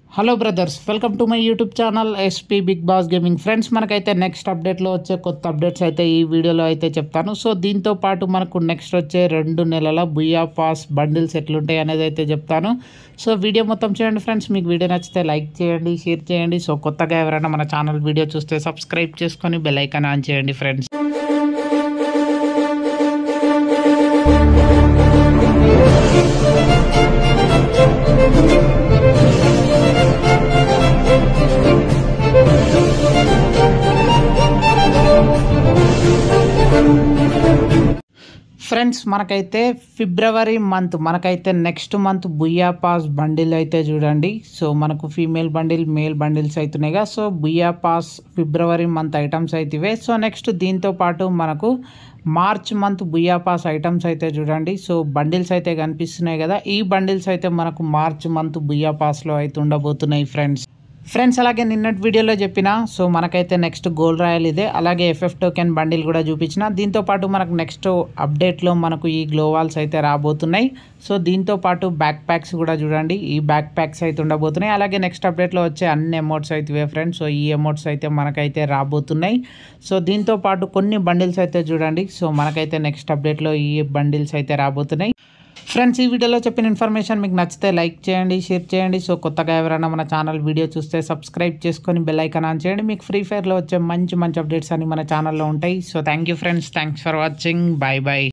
Hello brothers, welcome to my YouTube channel SP big boss gaming. Friends, మనకైతే next అప్డేట్లో వచ్చే కొత్త updates అయితే ఈ వీడియోలో అయితే చెప్తాను. సో దీంతో పాటు మనకు నెక్స్ట్ వచ్చే 2 నెలల బుయా పాస్ బండిల్స్ ఎట్లుంటాయి అనేది అయితే చెప్తాను. సో వీడియో మొత్తం చేయండి ఫ్రెండ్స్. మీకు వీడియో నచ్చితే లైక్ చేయండి, షేర్ చేయండి. సో కొత్తగా ఎవరైనా మన ఛానల్ వీడియో చూస్తే సబ్స్క్రైబ్ చేసుకొని బెల్ ఐకాన్ ఆన్ చేయండి ఫ్రెండ్స్. ఫ్రెండ్స్, మనకైతే ఫిబ్రవరి మంత్ మనకైతే next month booyah pass bundle అయితే చూడండి. సో మనకు ఫీమేల్ బండిల్, మేల్ బండిల్స్ అవుతున్నాయిగా. So booyah pass February month items అయితే ఇవే. సో నెక్స్ట్ దీంతో పాటు మనకు March month booyah pass items అయితే చూడండి. సో బండిల్స్ అయితే కనిపిస్తున్నాయి కదా. ఈ బండిల్స్ అయితే మనకు మార్చ్ మంత్ బుయ్యా పాస్లో అయితే ఉండబోతున్నాయి ఫ్రెండ్స్. అలాగే నిన్నటి వీడియోలో చెప్పిన సో మనకైతే నెక్స్ట్ గోల్డ్ రాయల్ ఇదే, అలాగే ఎఫ్ఎఫ్ టోకెన్ బండిల్ కూడా చూపించిన. దీంతోపాటు మనకు నెక్స్ట్ అప్డేట్లో మనకు ఈ గ్లోవాల్స్ అయితే రాబోతున్నాయి. సో దీంతో పాటు బ్యాక్ ప్యాక్స్ కూడా చూడండి, ఈ బ్యాక్ ప్యాక్స్ అయితే ఉండబోతున్నాయి. అలాగే నెక్స్ట్ అప్డేట్లో వచ్చే అన్ని అమౌంట్స్ అయితే ఇవే ఫ్రెండ్స్. సో ఈ అమౌంట్స్ అయితే మనకైతే రాబోతున్నాయి. సో దీంతో పాటు కొన్ని బండిల్స్ అయితే చూడండి. సో మనకైతే నెక్స్ట్ అప్డేట్లో ఈ బండిల్స్ అయితే రాబోతున్నాయి. ఫ్రెండ్స్, ఈ వీడియోలో చెప్పిన ఇన్ఫర్మేషన్ మీకు నచ్చితే లైక్ చేయండి, షేర్ చేయండి. సో కొత్తగా ఎవరైనా మన ఛానల్ వీడియో చూస్తే సబ్స్క్రైబ్ చేసుకొని బెల్ ఐకాన్ ఆన్ చేయండి. మీకు ఫ్రీ ఫైర్లో వచ్చే మంచి అప్డేట్స్ అన్ని మన ఛానల్లో ఉంటాయి. So thank you friends, thanks for watching. Bye bye.